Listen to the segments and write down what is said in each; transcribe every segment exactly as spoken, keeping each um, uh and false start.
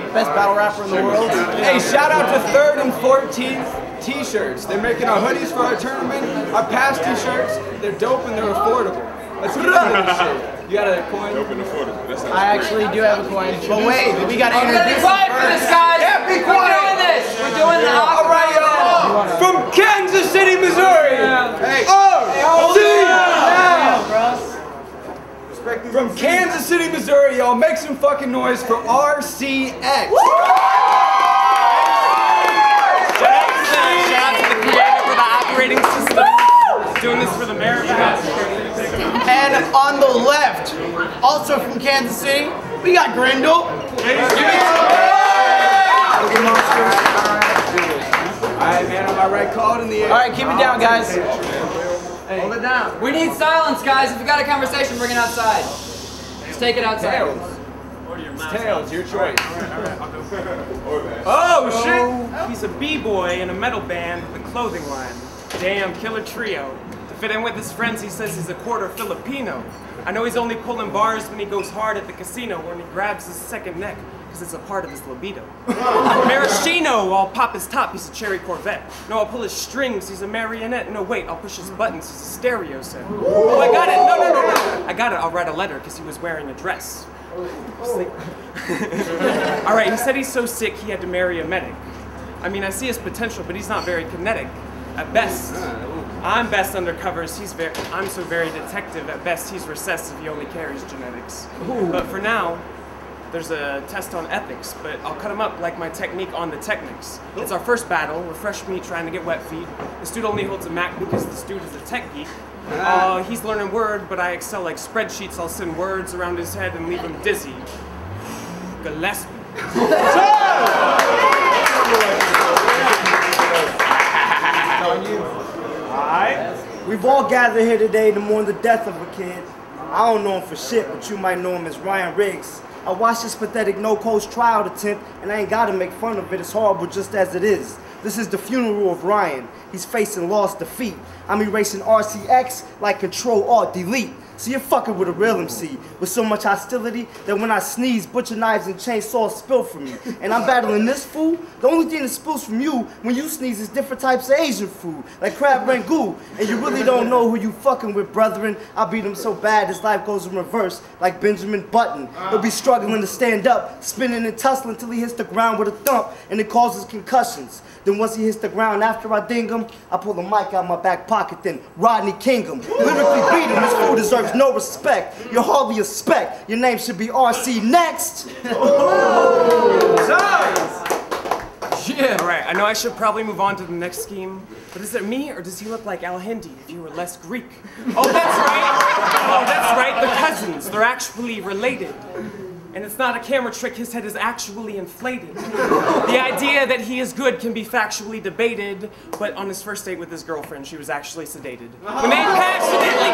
best battle rapper in the world. Hey, shout out to third and fourteenth t-shirts. They're making our hoodies for our tournament, our past t-shirts. They're dope and they're affordable. Let's get into this shit. You got a coin? Dope and affordable. That sounds I actually do have a coin. But wait, we got to introduce Be quiet for this, guys. Yeah, be We're quiet. doing this. We're doing the All right, y'all. From Kansas City, Missouri. Hey. Oh, From Kansas City, Missouri, y'all, make some fucking noise for R C X. Operating system. Doing this for the mayor. And on the left, also from Kansas City, we got Grendel. Alright, man, on my right, call it in the air. Alright, keep it down, guys. Hey. Hold it down. We need silence, guys. If you got a conversation, bring it outside. Just take it outside. Tails. Tails, your choice. Oh, shit! He's a b-boy in a metal band with a clothing line. Damn, killer trio. To fit in with his friends, he says he's a quarter Filipino. I know he's only pulling bars when he goes hard at the casino, when he grabs his second neck, because it's a part of his libido. Maraschino, I'll pop his top, he's a cherry Corvette. No, I'll pull his strings, he's a marionette. No, wait, I'll push his buttons, he's a stereo set. Oh, I got it, no, no, no, no. I got it, I'll write a letter, because he was wearing a dress. Alright, he said he's so sick he had to marry a medic. I mean, I see his potential, but he's not very kinetic. At best, I'm best undercovers. He's very, I'm so very detective. At best, he's recessive. He only carries genetics. But for now, there's a test on ethics, but I'll cut him up like my technique on the technics. It's our first battle. We're fresh meat trying to get wet feet. This dude only holds a Mac because this dude is a tech geek. Uh, he's learning Word, but I excel like spreadsheets. I'll send words around his head and leave him dizzy. Gillespie. Alright. We've all gathered here today to mourn the death of a kid. I don't know him for shit, but you might know him as Ryan Riggs. I watched this pathetic no-coach trial attempt, and I ain't gotta make fun of it. It's horrible just as it is. This is the funeral of Ryan. He's facing lost defeat. I'm erasing R C X like Control-Alt-Delete. So you're fucking with a real M C with so much hostility that when I sneeze, butcher knives and chainsaws spill from me. And I'm battling this fool. The only thing that spills from you when you sneeze is different types of Asian food, like crab rangoon. And you really don't know who you fucking with, brethren. I beat him so bad his life goes in reverse, like Benjamin Button. He'll be struggling to stand up, spinning and tussling until he hits the ground with a thump, and it causes concussions. Then once he hits the ground after I ding him, I pull the mic out my back pocket, then Rodney King him. Lyrically beat him, this fool deserves no respect. You're hardly a speck. Your name should be R C next. Yeah. Alright, I know I should probably move on to the next scheme, but is it me or does he look like Al Hindi if you were less Greek? Oh, that's right! Oh, that's right, the cousins. They're actually related. And it's not a camera trick, his head is actually inflated. The idea that he is good can be factually debated, but on his first date with his girlfriend, she was actually sedated. When they passionately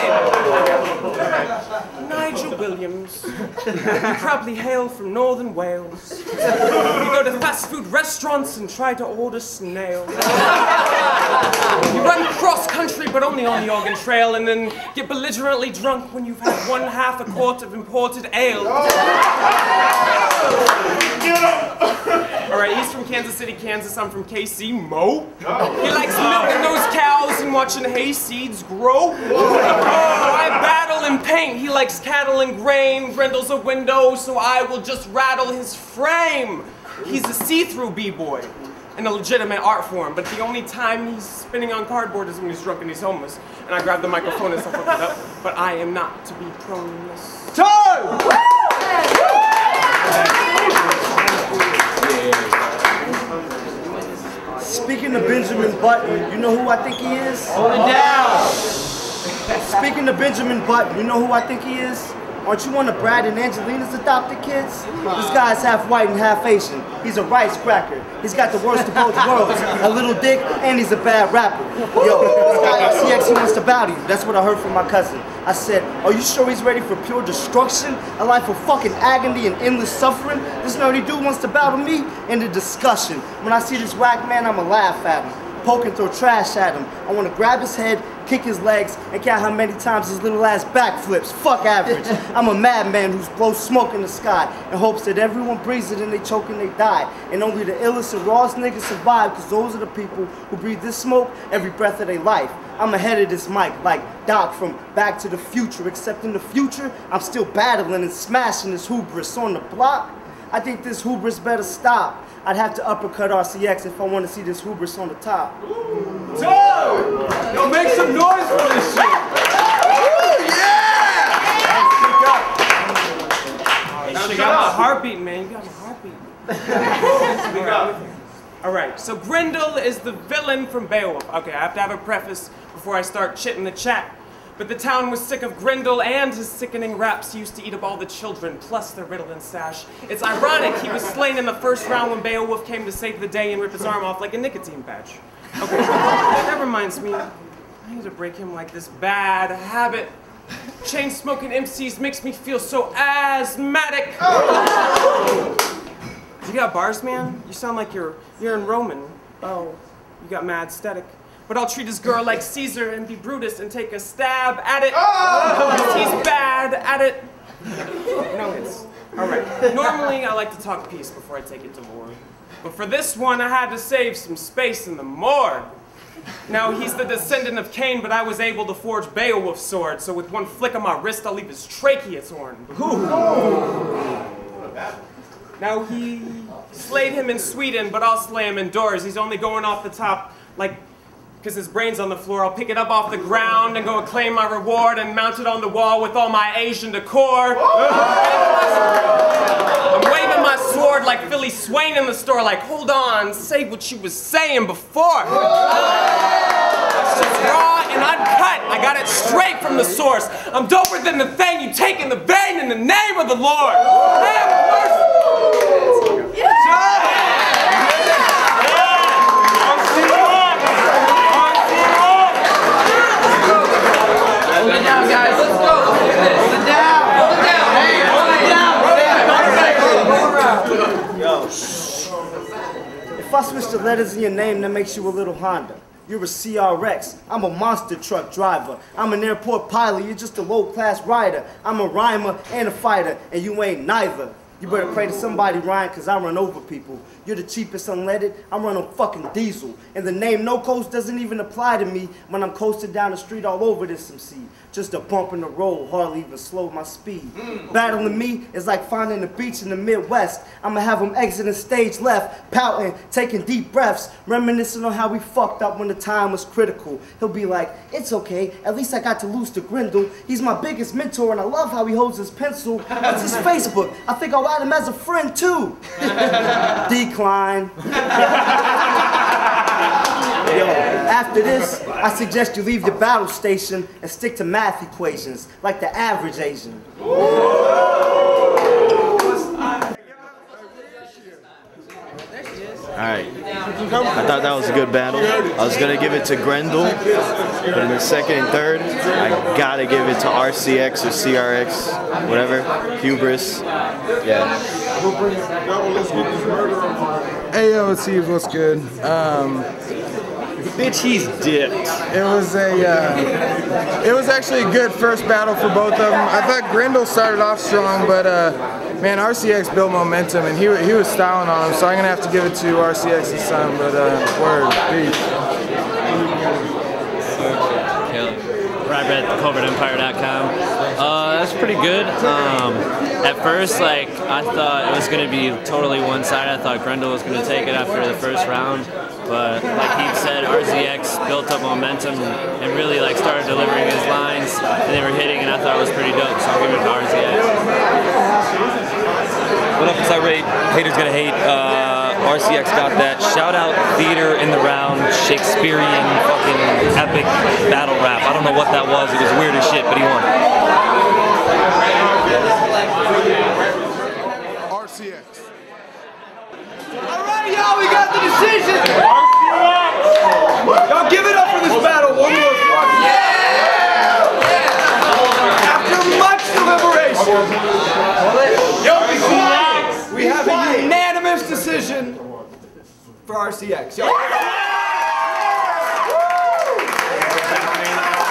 mated! Nigel Williams, you probably hail from northern Wales. You go to fast food restaurants and try to order snails. You run cross country, but only on the Oregon Trail, and then get belligerently drunk when you've had one half a quart of imported ale. Alright, he's from Kansas City, Kansas. I'm from K C, Mo. He likes milking those cows and watching hay seeds grow. Oh, I battle and paint. He likes cattle and grain. Grendel's a window, so I will just rattle his frame. He's a see-through b-boy in a legitimate art form, but the only time he's spinning on cardboard is when he's drunk and he's homeless. And I grab the microphone and stuff like that, but I am not to be proneness. Time! Speaking of Benjamin Button, you know who I think he is? Hold it down! Speaking of Benjamin Button, you know who I think he is? Aren't you one of Brad and Angelina's adopted kids? This guy's half white and half Asian. He's a rice cracker. He's got the worst of both worlds. A little dick, and he's a bad rapper. Yo, this guy R C X, he wants to battle you. That's what I heard from my cousin. I said, are you sure he's ready for pure destruction? A life of fucking agony and endless suffering? This nerdy dude wants to battle me? End of discussion. When I see this whack man, I'ma laugh at him. Poke and throw trash at him. I want to grab his head, kick his legs, and count how many times his little ass backflips. Fuck average. I'm a madman who blows smoke in the sky in hopes that everyone breathes it and they choke and they die. And only the illest and rawest niggas survive, because those are the people who breathe this smoke every breath of their life. I'm ahead of this mic like Doc from Back to the Future, except in the future, I'm still battling and smashing this hubris on the block. I think this hubris better stop. I'd have to uppercut R C X if I want to see this hubris on the top. So, yo, make some noise for this shit. Woo, yeah! You got my heartbeat, man. You got my heartbeat. Speak up. All right, so Grendel is the villain from Beowulf. Okay, I have to have a preface before I start chitting the chat. But the town was sick of Grendel and his sickening raps. He used to eat up all the children, plus their Ritalin stash. It's ironic he was slain in the first round when Beowulf came to save the day and rip his arm off like a nicotine patch. Okay, that reminds me, I need to break him like this bad habit. Chain smoking M Cs makes me feel so asthmatic. You got bars, man? You sound like you're you're in Roman. Oh, you got mad aesthetic. But I'll treat his girl like Caesar and be Brutus and take a stab at it. Oh! He's bad at it. No hits. All right. Normally, I like to talk peace before I take it to war. But for this one, I had to save some space in the morgue. Now, he's the descendant of Cain, but I was able to forge Beowulf's sword, so with one flick of my wrist, I'll leave his trachea torn. Now, he slayed him in Sweden, but I'll slay him indoors. He's only going off the top, like, because his brain's on the floor. I'll pick it up off the ground and go and claim my reward and mount it on the wall with all my Asian decor. I'm waving my sword like Philly Swain in the store, like, hold on, say what you was saying before. It's just raw and uncut. I got it straight from the source. I'm doper than the thing you take in the vein in the name of the Lord. Have mercy. Hold it down, guys. Let's go. Hold it down. Hold it down. Hey, hold it down. Yo, if I switch the letters in your name, that makes you a little Honda. You're a C R X. I'm a monster truck driver. I'm an airport pilot. You're just a low-class rider. I'm a rhymer and a fighter, and you ain't neither. You better pray to somebody, Ryan, because I run over people. You're the cheapest unleaded. I run on fucking diesel. And the name No Coast doesn't even apply to me when I'm coasting down the street all over this M C. Just a bump in the road, hardly even slow my speed. Mm. Battling me is like finding a beach in the Midwest. I'ma have him exiting stage left, pouting, taking deep breaths, reminiscing on how we fucked up when the time was critical. He'll be like, it's okay, at least I got to lose to Grendel. He's my biggest mentor and I love how he holds his pencil. What's his Facebook? I think I'll add him as a friend too. Decline. Yo, after this, I suggest you leave your battle station and stick to math equations, like the average Asian. Alright, I thought that was a good battle. I was going to give it to Grendel, but in the second and third, I gotta give it to R C X or C R X, whatever, Hubris, yeah. Hey yo, it's Heebs, what's good? Um, Bitch, he's dipped. It was a, uh, it was actually a good first battle for both of them. I thought Grendel started off strong, but uh, man, R C X built momentum and he he was styling on him, so I'm gonna have to give it to R C X this time. But uh, word, peace. Ryebread, covert empire dot com. Uh, that's pretty good. Um, at first, like, I thought it was going to be totally one-sided. I thought Grendel was going to take it after the first round. But like he said, R C X built up momentum and really like started delivering his lines, and they were hitting, and I thought it was pretty dope. So I'll give it to R C X. What up, it's Eyerate. Haters gonna hate. Uh, R C X got that. Shout out Theater in the Round, Shakespearean fucking epic battle rap. I don't know what that was. It was weird as shit, but he won. R C X. Alright, y'all, we got the decision! Y'all give it up for this battle one more fucking yeah! Yeah! After much deliberation, yo, we have a unanimous decision for R C X. Yo.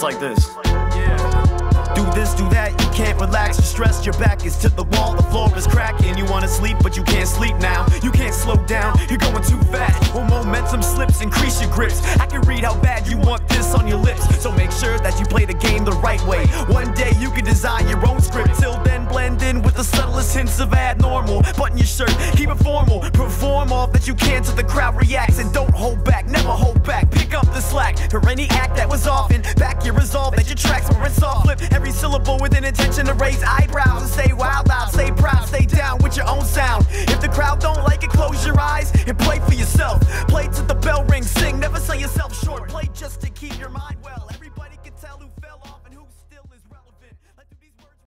It's like this. Do this, do that, you can't relax, you're stressed, your back is to the wall, the floor is cracking. You wanna sleep, but you can't sleep now. You can't slow down, you're going too fast. When momentum slips, increase your grips. I can read how bad you want this on your lips, so make sure that you play the game the right way. One day you can design your own script, till then blend in with the subtlest hints of abnormal. Button your shirt, keep it formal, perform all that you can till the crowd reacts. And don't hold back, never hold back, pick up the slack for any act that was off, and back your resolve that your tracks were in soft flip. Every syllable with an intention to raise eyebrows and say wild loud, stay proud, stay down with your own sound. If the crowd don't like it, close your eyes and play for yourself. Play till the bell rings, sing, never sell yourself short. Play just to keep your mind well.